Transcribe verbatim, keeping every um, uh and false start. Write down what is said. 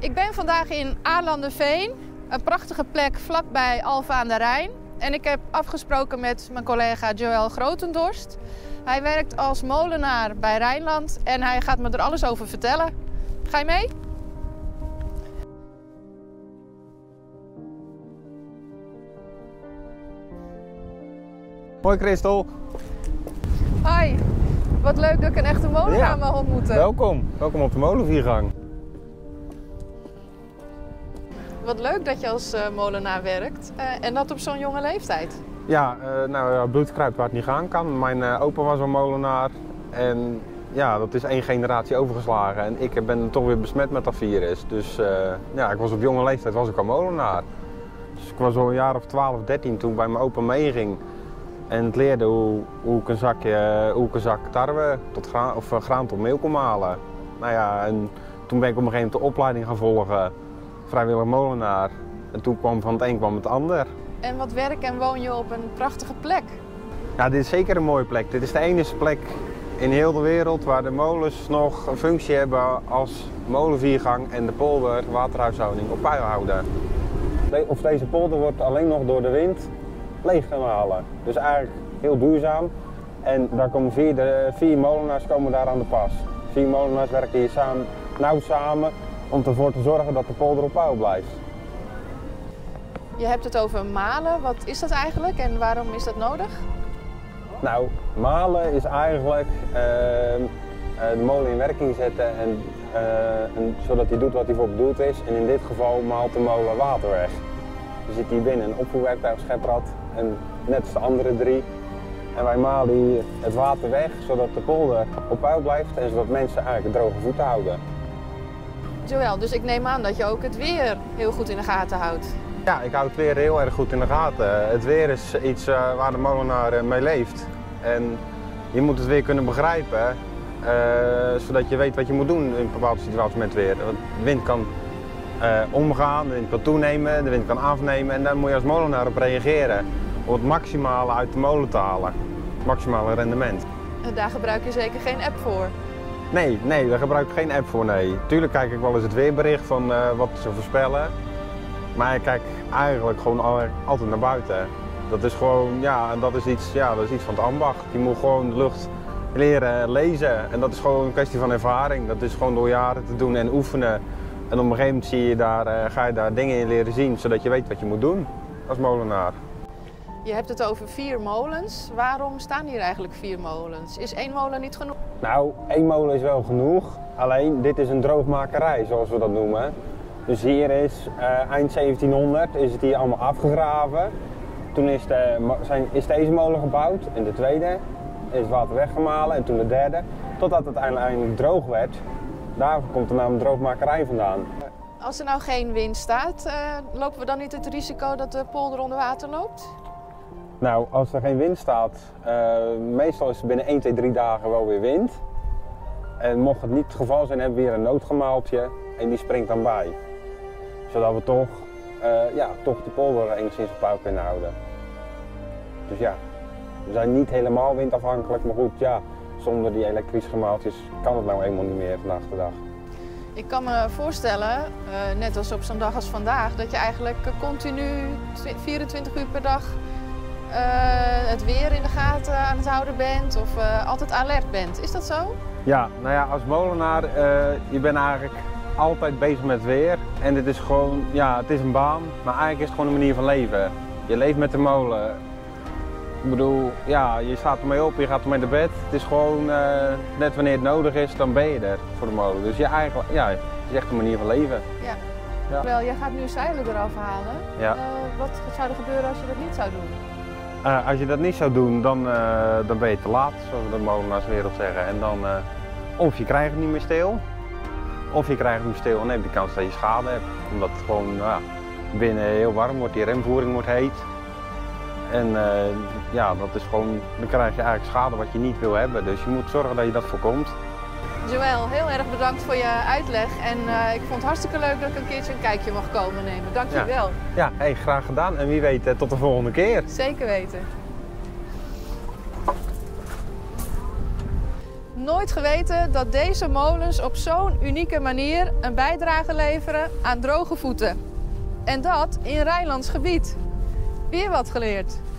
Ik ben vandaag in Aarlanderveen, een prachtige plek vlakbij Alphen aan de Rijn. En ik heb afgesproken met mijn collega Joël Grotendorst. Hij werkt als molenaar bij Rijnland en hij gaat me er alles over vertellen. Ga je mee? Hoi Christel. Hoi, wat leuk dat ik een echte molenaar Ja. mag ontmoeten. Welkom, welkom op de molenviergang. Wat leuk dat je als uh, molenaar werkt uh, en dat op zo'n jonge leeftijd. Ja, uh, nou ja, bloed kruipt waar het niet gaan kan. Mijn uh, opa was al molenaar en ja, dat is één generatie overgeslagen. En ik ben toch weer besmet met dat virus. Dus uh, ja, ik was op jonge leeftijd was ik al molenaar. Dus ik was al een jaar of twaalf, dertien toen ik bij mijn opa meeging. En het leerde hoe, hoe, ik een zakje, hoe ik een zak tarwe tot graan, of uh, graan tot meel kon malen. Nou ja, en toen ben ik op een gegeven moment de opleiding gaan volgen. Vrijwillig molenaar. En toen kwam van het een kwam het ander. En wat werk en woon je op een prachtige plek? Ja, dit is zeker een mooie plek. Dit is de enige plek in heel de wereld waar de molens nog een functie hebben als molenviergang en de polder waterhuishouding op peil houden. De, of deze polder wordt alleen nog door de wind leeggemalen. Dus eigenlijk heel duurzaam. En daar komen vier, de, vier molenaars komen daar aan de pas. Vier molenaars werken hier samen, nauw samen om ervoor te zorgen dat de polder op peil blijft. Je hebt het over malen. Wat is dat eigenlijk en waarom is dat nodig? Nou, malen is eigenlijk uh, de molen in werking zetten en, uh, en, zodat hij doet wat hij voor bedoeld is. En in dit geval maalt de molen water weg. Er zit hier binnen een opvoerwerktuig, scheprad en net als de andere drie. En wij malen hier het water weg zodat de polder op peil blijft en zodat mensen eigenlijk droge voeten houden. Joël, dus ik neem aan dat je ook het weer heel goed in de gaten houdt. Ja, ik hou het weer heel erg goed in de gaten. Het weer is iets uh, waar de molenaar uh, mee leeft. En je moet het weer kunnen begrijpen, uh, zodat je weet wat je moet doen in bepaalde situaties met het weer. Want de wind kan uh, omgaan, de wind kan toenemen, de wind kan afnemen en daar moet je als molenaar op reageren. Om het maximale uit de molen te halen, het maximale rendement. En daar gebruik je zeker geen app voor? Nee, nee, daar gebruik ik geen app voor, nee. Tuurlijk kijk ik wel eens het weerbericht van uh, wat ze voorspellen. Maar ik kijk eigenlijk gewoon altijd naar buiten. Dat is gewoon, ja, dat is iets, ja, dat is iets van het ambacht. Je moet gewoon de lucht leren lezen. En dat is gewoon een kwestie van ervaring. Dat is gewoon door jaren te doen en oefenen. En op een gegeven moment zie je daar, uh, ga je daar dingen in leren zien, zodat je weet wat je moet doen als molenaar. Je hebt het over vier molens. Waarom staan hier eigenlijk vier molens? Is één molen niet genoeg? Nou, één molen is wel genoeg. Alleen, dit is een droogmakerij, zoals we dat noemen. Dus hier is uh, eind zeventienhonderd is het hier allemaal afgegraven. Toen is, de, zijn, is deze molen gebouwd en de tweede is het water weggemalen en toen de derde. Totdat het uiteindelijk droog werd. Daar komt de naam droogmakerij vandaan. Als er nou geen wind staat, uh, lopen we dan niet het risico dat de polder onder water loopt? Nou, als er geen wind staat, uh, meestal is het binnen één, twee, drie dagen wel weer wind. En mocht het niet het geval zijn, hebben we weer een noodgemaaltje en die springt dan bij. Zodat we toch, uh, ja, toch de polder enigszins op peil kunnen houden. Dus ja, we zijn niet helemaal windafhankelijk, maar goed, ja, zonder die elektrische gemaaltjes kan het nou eenmaal niet meer vandaag de dag. Ik kan me voorstellen, uh, net als op zo'n dag als vandaag, dat je eigenlijk continu vierentwintig uur per dag uh, het weer in de gaten aan het houden bent of uh, altijd alert bent. Is dat zo? Ja, nou ja, als molenaar, uh, je bent eigenlijk altijd bezig met het weer. En dit is gewoon, ja, het is een baan, maar eigenlijk is het gewoon een manier van leven. Je leeft met de molen. Ik bedoel, ja, je staat ermee op, je gaat ermee naar bed. Het is gewoon, uh, net wanneer het nodig is, dan ben je er voor de molen. Dus ja, eigenlijk, ja, het is echt een manier van leven. Ja. Ja. Wel, jij gaat nu zeilen eraf halen. Ja. Uh, wat zou er gebeuren als je dat niet zou doen? Uh, als je dat niet zou doen, dan, uh, dan ben je te laat, zoals we de molenaarswereld zeggen. En dan, uh, of je krijgt het niet meer stil, of je krijgt het niet stil en dan heb je de kans dat je schade hebt. Omdat het gewoon uh, binnen heel warm wordt, die remvoering wordt heet. En uh, ja, dat is gewoon, dan krijg je eigenlijk schade wat je niet wil hebben. Dus je moet zorgen dat je dat voorkomt. Joël, heel erg bedankt voor je uitleg. En uh, ik vond het hartstikke leuk dat ik een keertje een kijkje mag komen nemen. Dank je ja. wel. Ja, hey, graag gedaan. En wie weet, uh, tot de volgende keer. Zeker weten. nooit geweten dat deze molens op zo'n unieke manier een bijdrage leveren aan droge voeten. En dat in Rijnlands gebied. Weer wat geleerd.